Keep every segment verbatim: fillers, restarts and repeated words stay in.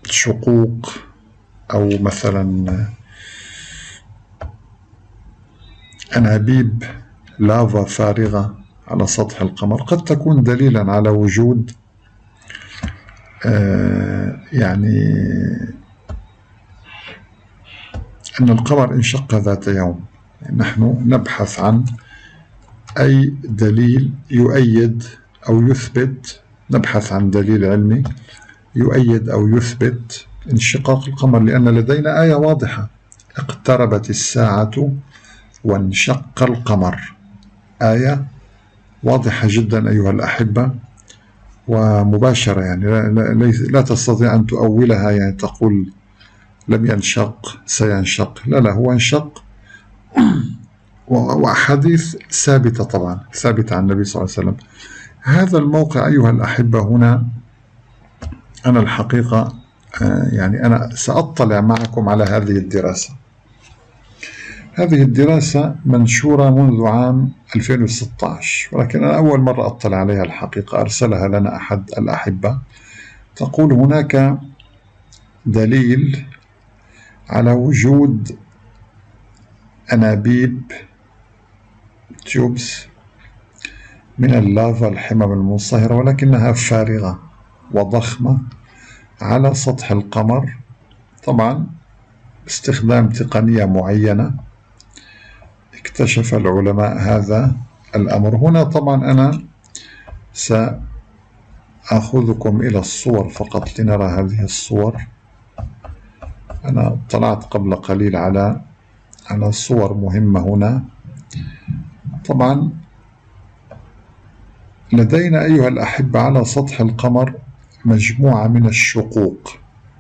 شقوق أو مثلا أنابيب لافا فارغة على سطح القمر قد تكون دليلا على وجود آه يعني أن القمر انشق ذات يوم. نحن نبحث عن أي دليل يؤيد أو يثبت، نبحث عن دليل علمي يؤيد أو يثبت انشقاق القمر، لأن لدينا آية واضحة: اقتربت الساعة وانشق القمر. آية واضحة جدا أيها الأحبة ومباشرة، يعني لا, لا, لا تستطيع أن تؤولها، يعني تقول لم ينشق سينشق، لا لا هو انشق. وأحاديث ثابتة طبعا، ثابتة عن النبي صلى الله عليه وسلم. هذا الموقع أيها الأحبة هنا أنا الحقيقة يعني أنا سأطلع معكم على هذه الدراسة. هذه الدراسة منشورة منذ عام ألفين وستة عشر، ولكن أنا أول مرة أطلع عليها الحقيقة. أرسلها لنا أحد الأحبة، تقول هناك دليل على وجود أنابيب تيوبس من اللافا الحمم المنصهرة، ولكنها فارغة وضخمة على سطح القمر، طبعا باستخدام تقنية معينة. اكتشف العلماء هذا الأمر. هنا طبعا أنا سأخذكم إلى الصور فقط لنرى هذه الصور. أنا طلعت قبل قليل على على صور مهمة هنا. طبعا لدينا أيها الأحبة على سطح القمر مجموعة من الشقوق،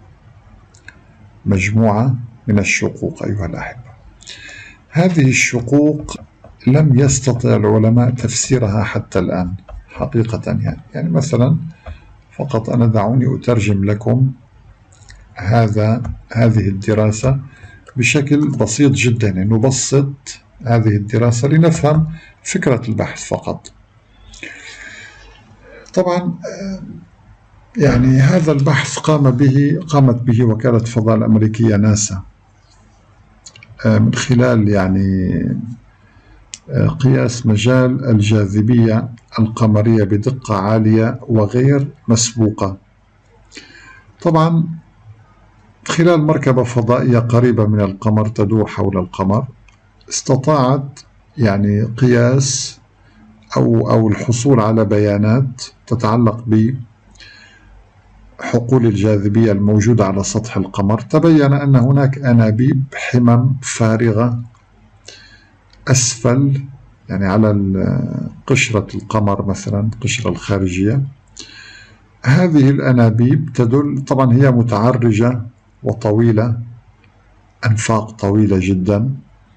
مجموعة من الشقوق أيها الأحبة. هذه الشقوق لم يستطع العلماء تفسيرها حتى الآن حقيقة، يعني يعني مثلا فقط أنا دعوني أترجم لكم هذا هذه الدراسة بشكل بسيط جدا، يعني نبسط هذه الدراسة لنفهم فكرة البحث فقط. طبعا يعني هذا البحث قام به قامت به وكالة الفضاء الأمريكية ناسا من خلال يعني قياس مجال الجاذبية القمرية بدقة عالية وغير مسبوقة. طبعا خلال مركبة فضائية قريبة من القمر تدور حول القمر، استطاعت يعني قياس أو أو الحصول على بيانات تتعلق بحقول الجاذبية الموجودة على سطح القمر. تبين أن هناك أنابيب حمم فارغة أسفل، يعني على قشرة القمر مثلا، القشرة الخارجية. هذه الأنابيب تدل، طبعا هي متعرجة وطويلة، أنفاق طويلة جدا،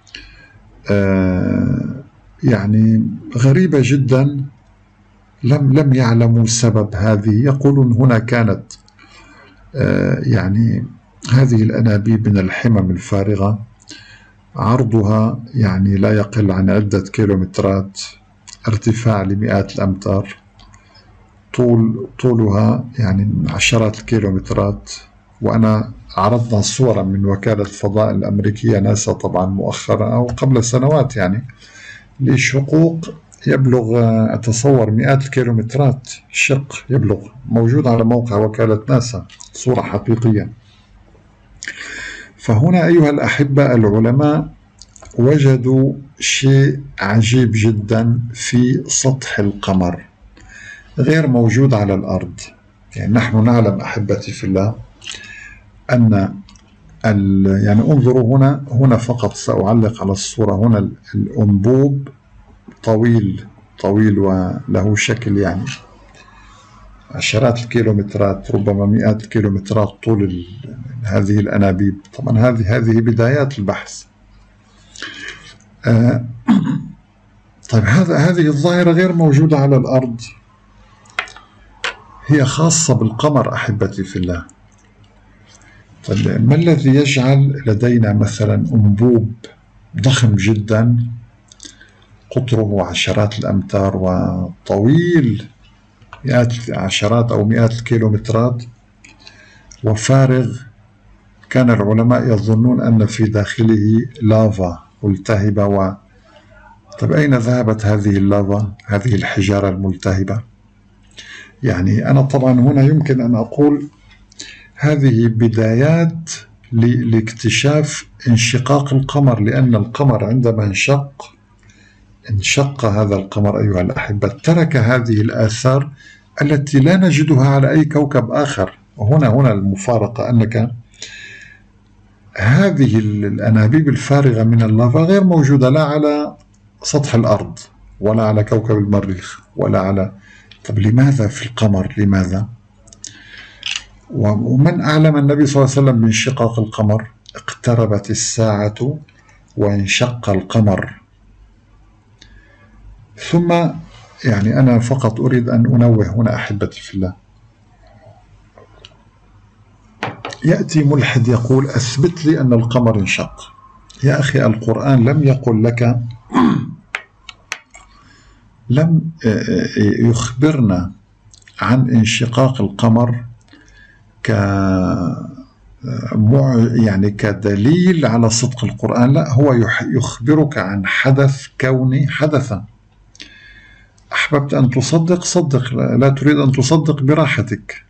آه يعني غريبة جدا. لم لم يعلموا سبب هذه. يقولون هنا كانت آه يعني هذه الأنابيب من الحمم الفارغة عرضها يعني لا يقل عن عدة كيلومترات، ارتفاع لمئات الأمتار، طول طولها يعني عشرات الكيلومترات. وأنا عرضنا صورا من وكالة الفضاء الأمريكية ناسا طبعا مؤخرا أو قبل سنوات، يعني لشقوق يبلغ أتصور مئات الكيلومترات شق يبلغ، موجود على موقع وكالة ناسا، صورة حقيقية. فهنا أيها الأحبة العلماء وجدوا شيء عجيب جدا في سطح القمر غير موجود على الأرض. يعني نحن نعلم أحبتي في الله أن يعني انظروا هنا هنا فقط سأعلق على الصورة. هنا الأنبوب طويل طويل وله شكل يعني عشرات الكيلومترات، ربما مئات الكيلومترات طول هذه الأنابيب. طبعا هذه هذه بدايات البحث. آه طيب هذا هذه الظاهرة غير موجودة على الأرض، هي خاصة بالقمر أحبتي في الله. طيب ما الذي يجعل لدينا مثلا أنبوب ضخم جدا قطره عشرات الأمتار وطويل مئات عشرات أو مئات الكيلومترات وفارغ كان العلماء يظنون أن في داخله لافا ملتهبة. و طب أين ذهبت هذه اللافا، هذه الحجارة الملتهبة؟ يعني أنا طبعا هنا يمكن أن أقول هذه بدايات لاكتشاف انشقاق القمر، لأن القمر عندما انشق انشق هذا القمر أيها الأحبة ترك هذه الآثار التي لا نجدها على أي كوكب آخر. وهنا هنا المفارقة، أنك هذه الأنابيب الفارغة من اللافا غير موجودة لا على سطح الأرض ولا على كوكب المريخ ولا على. طب لماذا في القمر؟ لماذا؟ ومن أعلم النبي صلى الله عليه وسلم بانشقاق القمر؟ اقتربت الساعة وانشق القمر. ثم يعني أنا فقط أريد أن أنوه هنا أحبتي في الله، يأتي ملحد يقول أثبت لي أن القمر انشق. يا أخي القرآن لم يقل لك، لم يخبرنا عن انشقاق القمر ك يعني كدليل على صدق القرآن، لا، هو يخبرك عن حدث كوني حدث. أحببت أن تصدق صدق، لا تريد أن تصدق براحتك.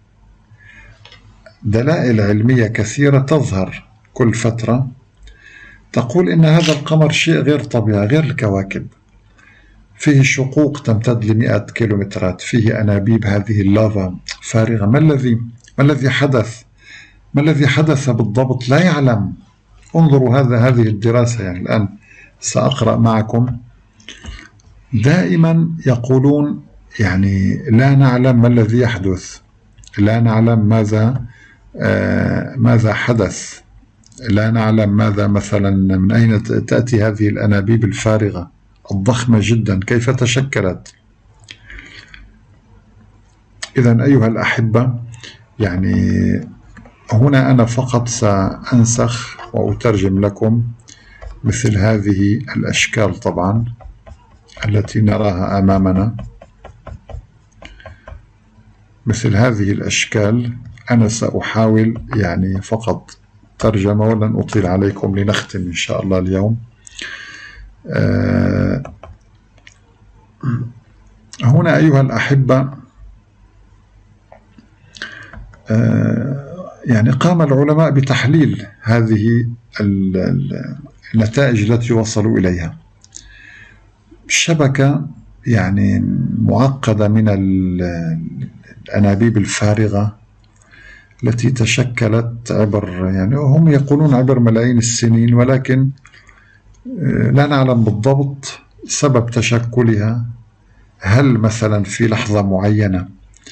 دلائل علمية كثيرة تظهر كل فترة تقول إن هذا القمر شيء غير طبيعي، غير الكواكب، فيه شقوق تمتد لمئات كيلومترات، فيه أنابيب هذه اللافا فارغة. ما الذي ما الذي حدث؟ ما الذي حدث بالضبط؟ لا يعلم. انظروا هذا هذه الدراسة، يعني الآن سأقرأ معكم. دائما يقولون يعني لا نعلم ما الذي يحدث، لا نعلم ماذا آه ماذا حدث، لا نعلم ماذا مثلا من أين تأتي هذه الأنابيب الفارغة الضخمة جدا، كيف تشكلت. إذن أيها الأحبة، يعني هنا أنا فقط سأنسخ وأترجم لكم مثل هذه الأشكال طبعا التي نراها أمامنا، مثل هذه الأشكال. أنا سأحاول يعني فقط ترجمة ولن أطيل عليكم لنختم إن شاء الله اليوم. آه هنا أيها الأحبة، آه يعني قام العلماء بتحليل هذه النتائج التي وصلوا إليها. شبكة يعني معقدة من الأنابيب الفارغة التي تشكلت عبر، يعني هم يقولون عبر ملايين السنين، ولكن لا نعلم بالضبط سبب تشكلها. هل مثلا في لحظة معينة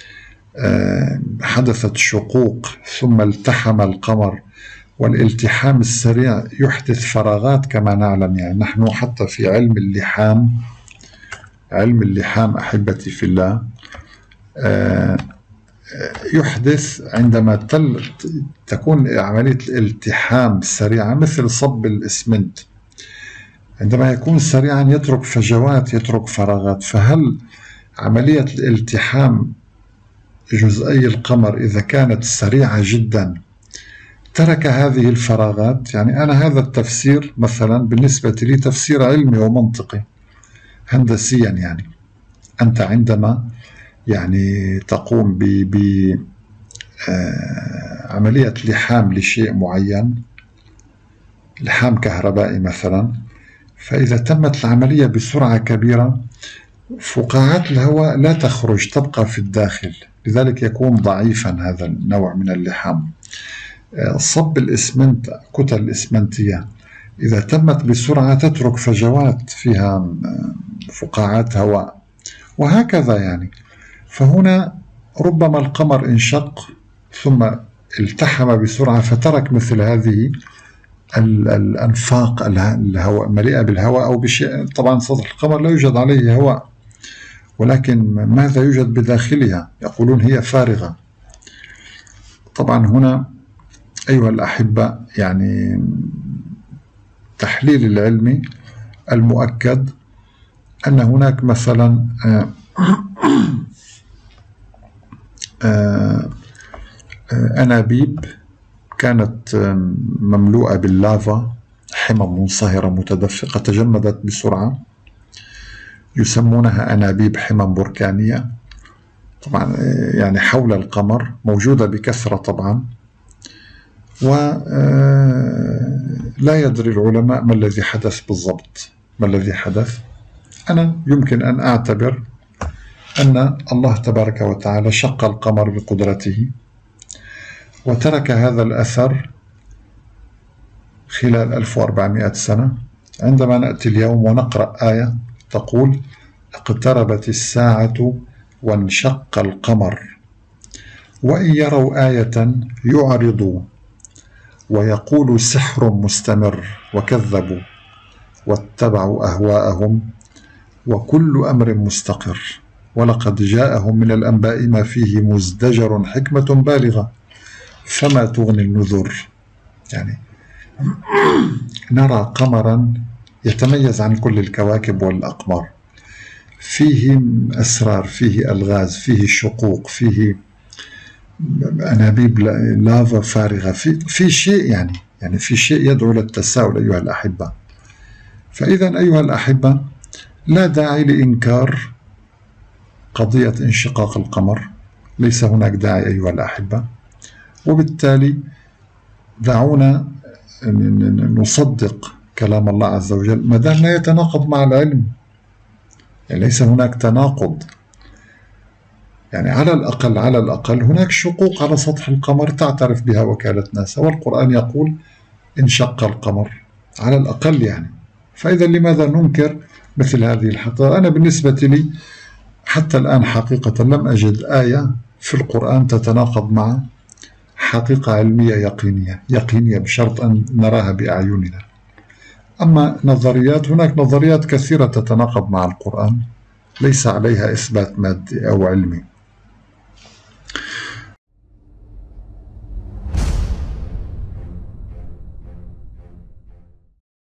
حدثت شقوق ثم التحم القمر، والالتحام السريع يحدث فراغات كما نعلم. يعني نحن حتى في علم اللحام، علم اللحام أحبتي في الله، يحدث عندما تل تكون عملية الالتحام سريعة مثل صب الإسمنت، عندما يكون سريعا يترك فجوات، يترك فراغات. فهل عملية الالتحام جزئي القمر إذا كانت سريعة جدا ترك هذه الفراغات؟ يعني أنا هذا التفسير مثلا بالنسبة لي تفسير علمي ومنطقي هندسيا. يعني أنت عندما يعني تقوم بعملية لحام لشيء معين، لحام كهربائي مثلا، فإذا تمت العملية بسرعة كبيرة فقاعات الهواء لا تخرج، تبقى في الداخل، لذلك يكون ضعيفا هذا النوع من اللحام. صب الإسمنت، كتل الإسمنتية إذا تمت بسرعة تترك فجوات فيها فقاعات هواء، وهكذا يعني. فهنا ربما القمر انشق ثم التحم بسرعة فترك مثل هذه الأنفاق الهواء مليئة بالهواء أو بشيء. طبعا سطح القمر لا يوجد عليه هواء، ولكن ماذا يوجد بداخلها؟ يقولون هي فارغة. طبعا هنا أيها الأحبة، يعني التحليل العلمي المؤكد أن هناك مثلا أنابيب كانت مملوءة باللافا، حمم منصهرة متدفقة تجمدت بسرعة، يسمونها أنابيب حمم بركانية، طبعا يعني حول القمر، موجودة بكثرة طبعا. ولا يدري العلماء ما الذي حدث بالضبط، ما الذي حدث. أنا يمكن أن أعتبر أن الله تبارك وتعالى شق القمر بقدرته وترك هذا الأثر خلال ألف وأربعمائة سنة، عندما نأتي اليوم ونقرأ آية تقول: اقتربت الساعة وانشق القمر وإن يروا آية يعرضوا ويقولوا سحر مستمر وكذبوا واتبعوا أهواءهم وكل أمر مستقر ولقد جاءهم من الأنباء ما فيه مزدجر حكمة بالغة فما تغني النذر. يعني نرى قمرا يتميز عن كل الكواكب والأقمار، فيه أسرار، فيه ألغاز، فيه شقوق، فيه أنابيب لافا فارغة، في, في شيء يعني يعني في شيء يدعو للتساؤل أيها الأحبة. فإذا أيها الأحبة لا داعي لإنكار قضية انشقاق القمر، ليس هناك داعي أيها الأحبة، وبالتالي دعونا نصدق كلام الله عز وجل ما دام لا يتناقض مع العلم، يعني ليس هناك تناقض. يعني على الأقل على الأقل هناك شقوق على سطح القمر تعترف بها وكالة ناسا، والقرآن يقول انشق القمر على الأقل يعني. فإذا لماذا ننكر مثل هذه الحقيقة؟ أنا بالنسبة لي حتى الآن حقيقة لم أجد آية في القرآن تتناقض مع حقيقة علمية يقينية يقينية بشرط أن نراها بأعيننا. أما نظريات، هناك نظريات كثيرة تتناقض مع القرآن ليس عليها إثبات مادي أو علمي.